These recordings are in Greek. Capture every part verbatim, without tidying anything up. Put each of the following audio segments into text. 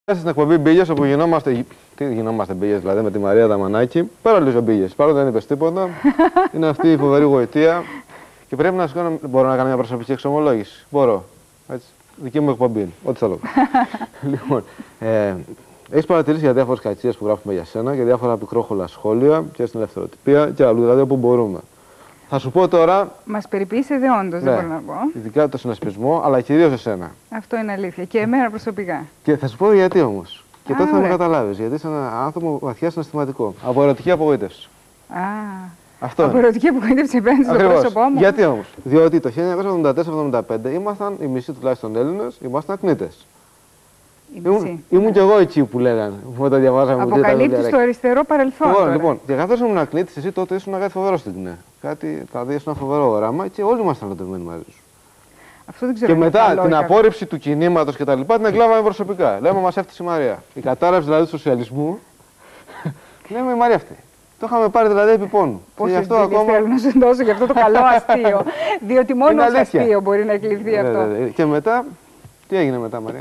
Στην εκπομπή Μπίγες, όπου γινόμαστε. Τι γινόμαστε Μπίγες, δηλαδή με τη Μαρία Δαμανάκη. Παρόλο Μπίγες, παρόλο δεν είπε τίποτα. Είναι αυτή η φοβερή γοητεία. Και πρέπει να σου κάνω. Μπορώ να κάνω μια προσωπική εξομολόγηση. Μπορώ. Έτσι. Δική μου εκπομπή. Ό,τι θέλω. Λοιπόν, ε, έχει παρατηρήσει για διάφορες κακίες που γράφουμε για σένα, για διάφορα πικρόχολα σχόλια και στην ελευθεροτυπία και αλλού, δηλαδή όπου μπορούμε. Θα σου πω τώρα. Μας περιποίησε δεόντως, ναι, δεν μπορώ να πω. Ειδικά το συνασπισμό, αλλά κυρίως εσένα. Αυτό είναι αλήθεια. Και εμένα προσωπικά. Και θα σου πω γιατί όμως. Και Α, τότε θα με ωραία. καταλάβεις. Γιατί είσαι ένα άνθρωπο βαθιά συναισθηματικό. Από ερωτική απογοήτευση. Α, Αυτό από είναι. ερωτική απογοήτευση απέναντι στο Ακριβώς. πρόσωπό μου. Γιατί όμως. Διότι το χίλια εννιακόσια εβδομήντα τέσσερα εβδομήντα πέντε ήμασταν, οι μισοί τουλάχιστον Έλληνες, ήμασταν ακνίτες. Ήμουν, ήμουν κι εγώ εκεί που λέγανε. Που το διαβάζαμε. Αποκαλύπτεις το αριστερό παρελθόν. Λοιπόν, τώρα. λοιπόν, και καθώς ήμουν ακνίτης, εσύ τότε ήσουν κάτι φοβερό στην ΚΝΕ. Κάτι, δηλαδή ήσουν ένα φοβερό όραμα και όλοι ήμασταν ερωτευμένοι μαζί σου. Αυτό δεν ξέρω. Και μετά καλό, την ή απόρριψη του κινήματος και τα λοιπά την εκλάβαμε προσωπικά. Λέμε, μας έφτιαξε η Μαρία. Η κατάρρευση δηλαδή του σοσιαλισμού. Λέμε, η Μαρία αυτή. Το είχαμε πάρει δηλαδή επί πόνου. Πόσες αυτό ακόμα... θέλω να σου δώσω για αυτό το καλό αστείο. Διότι μόνο ως αστείο μπορεί να εκλειφθεί αυτό. Ναι, ναι. Και μετά, τι έγινε μετά, Μαρία.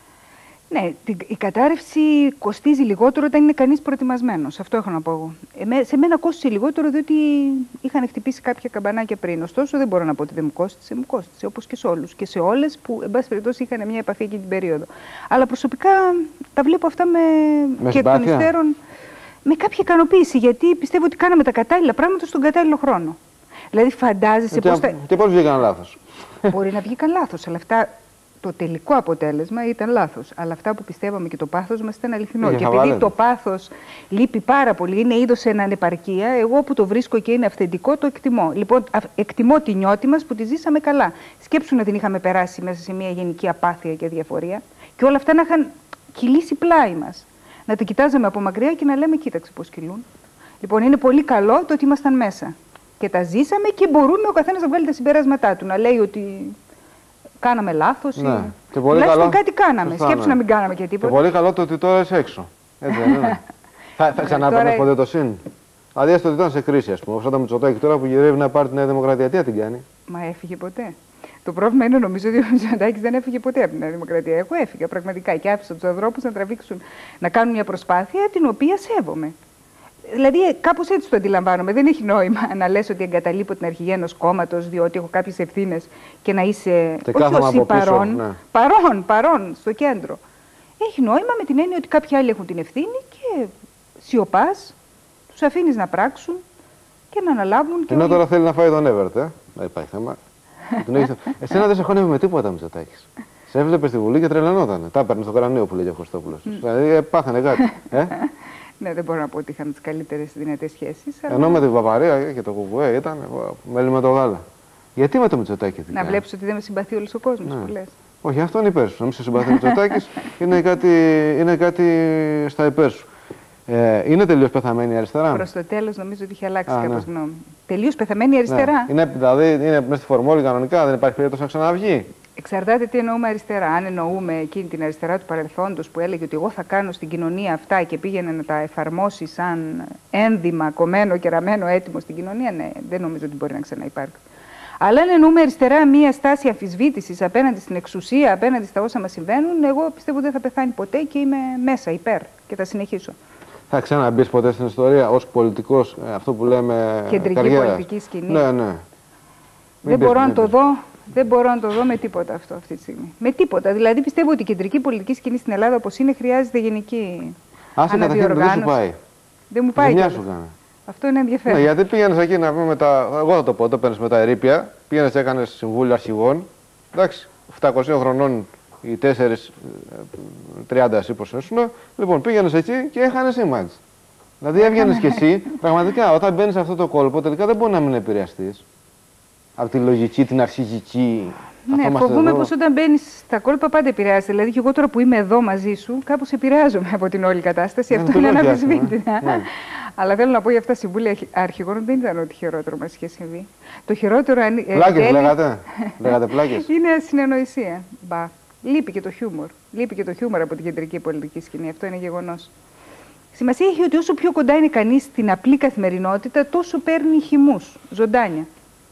Ναι, η κατάρρευση κοστίζει λιγότερο όταν είναι κανείς προετοιμασμένος. Αυτό έχω να πω εγώ. Εμέ, σε μένα κόστησε λιγότερο διότι είχαν χτυπήσει κάποια καμπανάκια πριν. Ωστόσο, δεν μπορώ να πω ότι δεν μου κόστησε. Μου κόστησε όπως και σε όλους. Και σε όλες που, εν πάση περιπτώσει, είχαν μια επαφή εκείνη την περίοδο. Αλλά προσωπικά τα βλέπω αυτά με, με και εκ των υστέρων με κάποια ικανοποίηση. Γιατί πιστεύω ότι κάναμε τα κατάλληλα πράγματα στον κατάλληλο χρόνο. Δηλαδή, φαντάζεσαι πώς θα... Και πώς βγήκαν λάθος. Μπορεί να βγήκαν λάθος, αλλά αυτά. Το τελικό αποτέλεσμα ήταν λάθος. Αλλά αυτά που πιστεύαμε και το πάθος μας ήταν αληθινό. Και, και επειδή το πάθος λείπει πάρα πολύ, είναι είδος εν ανεπαρκία, εγώ που το βρίσκω και είναι αυθεντικό, το εκτιμώ. Λοιπόν, εκτιμώ τη νιώτη μας που τη ζήσαμε καλά. Σκέψου να την είχαμε περάσει μέσα σε μια γενική απάθεια και διαφορία και όλα αυτά να είχαν κυλήσει πλάι μας. Να τα κοιτάζαμε από μακριά και να λέμε, κοίταξε πώς κυλούν. Λοιπόν, είναι πολύ καλό το ότι ήμασταν μέσα. Και τα ζήσαμε και μπορούμε ο καθένας να βγάλει τα συμπεράσματά του. Να λέει ότι. Κάναμε λάθος. Ναι. Ή... Και πολύ Τουλάχιστον καλό... κάτι κάναμε. Σωστά, Σκέψου ναι. να μην κάναμε και τίποτα. Και πολύ καλό το ότι τώρα είσαι έξω. Έτσι δεν είναι. θα θα ξανάπαιρνες τώρα... ποτέ το συν. Δηλαδή, έστω ότι ήταν σε κρίση, ας πούμε. Όπως όταν Μητσοτάκη τώρα που γυρεύει να πάρει τη Νέα Δημοκρατία, τι θα την κάνει. Μα έφυγε ποτέ. Το πρόβλημα είναι νομίζω ότι ο Μητσοτάκης δεν έφυγε ποτέ από τη Νέα Δημοκρατία. Εγώ έφυγα πραγματικά και άφησα τους ανθρώπους να τραβήξουν, να κάνουν μια προσπάθεια την οποία σέβομαι. Δηλαδή, κάπως έτσι το αντιλαμβάνομαι. Δεν έχει νόημα να λες ότι εγκαταλείπω την αρχηγή ενός κόμματος διότι έχω κάποιες ευθύνες και να είσαι. Και όχι ως παρόν, ναι. παρόν, παρόν, στο κέντρο. Έχει νόημα με την έννοια ότι κάποιοι άλλοι έχουν την ευθύνη και σιωπάς, τους αφήνεις να πράξουν και να αναλάβουν. Ενώ τώρα θέλει να φάει τον Εύερτ, ε. Δεν υπάρχει θέμα. Εσένα δεν σε χώνευε με τίποτα, Μητσοτάκης. Σε έβλεπε στη Βουλή και τρελανότανε. Τα έπαιρνε στο κρανίο που λέγει ο Χριστόπουλος. Δηλαδή, πάθανε κάτι. Ε? Ναι, δεν μπορώ να πω ότι είχαμε τις καλύτερες δυνατές σχέσεις. Αλλά... Ενώ με την Παπαρία και το Κουκουέ ήταν μέλη με το γάλα. Γιατί με το Μητσοτάκη ειδικά. Να βλέπεις ότι δεν με συμπαθεί όλος ο κόσμος ναι. που λες. Όχι, αυτό είναι υπέρ σου. Να μην σε συμπαθεί ο Μητσοτάκης είναι, κάτι, είναι κάτι στα υπέρ σου. Ε, είναι τελείως πεθαμένη η αριστερά. Προς το τέλος νομίζω ότι είχε αλλάξει Α, κάπως ναι. γνώμη. Τελείως πεθαμένη η αριστερά. Ναι. Είναι, δηλαδή είναι μέσα στη φορμόλη κανονικά, δεν υπάρχει περίπτωση να ξαναβγεί. Εξαρτάται τι εννοούμε αριστερά. Αν εννοούμε εκείνη την αριστερά του παρελθόντος που έλεγε ότι εγώ θα κάνω στην κοινωνία αυτά και πήγαινε να τα εφαρμόσει σαν ένδυμα, κομμένο και ραμμένο έτοιμο στην κοινωνία, ναι, δεν νομίζω ότι μπορεί να ξαναυπάρξει. Αλλά αν εννοούμε αριστερά μία στάση αμφισβήτησης απέναντι στην εξουσία, απέναντι στα όσα μας συμβαίνουν, εγώ πιστεύω ότι δεν θα πεθάνει ποτέ και είμαι μέσα, υπέρ και θα συνεχίσω. Θα ξαναμπείς ποτέ στην ιστορία ως πολιτικός, αυτό που λέμε. Κεντρική καριέρας. πολιτική σκηνή. Ναι, ναι. Δεν μπορώ να το δω. Δεν μπορώ να το δω με τίποτα αυτό αυτή τη στιγμή. Με τίποτα. Δηλαδή πιστεύω ότι η κεντρική πολιτική σκηνή στην Ελλάδα όπως είναι χρειάζεται γενική αναδιοργάνωση. Δεν σου πάει. Δεν μου πάει. Δεν σου κάνει. Αυτό είναι ενδιαφέρον. Ναι, γιατί πήγαινες εκεί να πούμε τα. Εγώ θα το πω, το παίρνεις με τα ερείπια, πήγαινες έκανες συμβούλιο αρχηγών. Εντάξει, επτακόσιων χρονών οι τέσσερις, τριάντα εσύ πως ήσουν. Λοιπόν, πήγαινες εκεί και έχανες image. Δηλαδή έβγαινες κι εσύ, πραγματικά όταν μπαίνεις σε αυτό το κόλπο, τελικά δεν μπορεί να μην επηρεαστείς. Από τη λογική, την αρχηγική. Ναι, φοβούμαι πως όταν μπαίνεις στα κόλπα πάντα επηρεάζεται. Δηλαδή, και εγώ τώρα που είμαι εδώ μαζί σου, κάπως επηρεάζομαι από την όλη κατάσταση. Ναι, αυτό είναι αναμφισβήτητα. Ναι. Αλλά θέλω να πω για αυτά συμβούλια αρχηγών δεν ήταν ό,τι χειρότερο μας είχε συμβεί. Το χειρότερο. Πλάκες, ε, λέγατε. Λέγατε πλάκες. Είναι ασυνεννοησία. Μπα. Λείπει και το χιούμορ. Λείπει και το χιούμορ από την κεντρική πολιτική σκηνή. Αυτό είναι γεγονός. Σημασία έχει ότι όσο πιο κοντά είναι κανείς στην απλή καθημερινότητα, τόσο παίρνει χυμούς, ζωντάνια.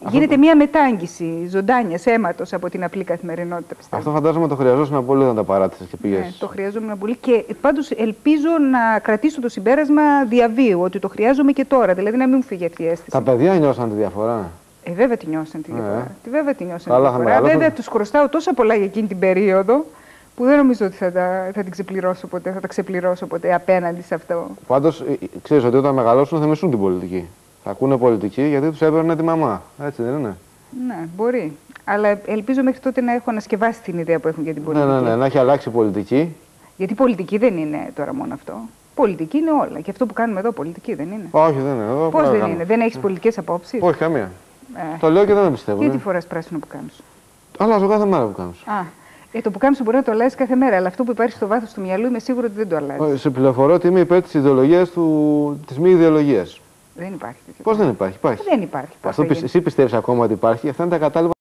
Γίνεται μια μετάγγιση ζωντάνια αίματος από την απλή καθημερινότητα, πιστεύω. Αυτό φαντάζομαι το χρειαζόσουν πολύ όταν τα παράτησες και πήγες. Ναι, το χρειαζόμουν πολύ. Και πάντως ελπίζω να κρατήσω το συμπέρασμα διαβίου, ότι το χρειάζομαι και τώρα. Δηλαδή να μην μου φύγει αυτή η αίσθηση. Τα παιδιά νιώσαν τη διαφορά. Ε, βέβαια τη νιώσαν τη διαφορά. Ε. Τι βέβαια τη νιώσαν Καλά, τη διαφορά. θα Βέβαια τους χρωστάω τόσα πολλά για εκείνη την περίοδο, που δεν νομίζω ότι θα τα, θα την ξεπληρώσω ποτέ, θα τα ξεπληρώσω ποτέ απέναντι σε αυτό. Πάντως, ξέρεις ότι όταν μεγαλώσουν θα μισούν την πολιτική. Θα ακούνε πολιτική γιατί τους έπαιρνε τη μαμά. Έτσι δεν είναι? Ναι, μπορεί. Αλλά ελπίζω μέχρι τότε να έχω ανασκευάσει την ιδέα που έχουν για την πολιτική. Ναι, ναι, ναι, να έχει αλλάξει η πολιτική. Γιατί πολιτική δεν είναι τώρα μόνο αυτό. Πολιτική είναι όλα. Και αυτό που κάνουμε εδώ πολιτική δεν είναι. Όχι, δεν είναι. Εδώ Πώς δεν κάνουμε. είναι? Δεν έχεις πολιτικές απόψεις? Όχι, καμία. Ε. Το λέω και δεν με πιστεύω. Γιατί Ναι. φοράς πράσινο που κάνεις? Αλλάζω κάθε μέρα που κάνω. Α, ε, το που κάνεις μπορεί να το αλλάζει κάθε μέρα, αλλά αυτό που υπάρχει στο βάθος του μυαλού είμαι σίγουρη ότι δεν το αλλάζει. Σε πληροφορώ ότι είμαι υπέρ της ιδεολογίας του... της μη ιδεολογίας. Δεν υπάρχει τέτοιο. Πώς δεν υπάρχει? Υπάρχει. Δεν υπάρχει. Αυτό Πώς πι... Εσύ πιστεύεις ακόμα ότι υπάρχει? Αυτά είναι τα κατάλληλα.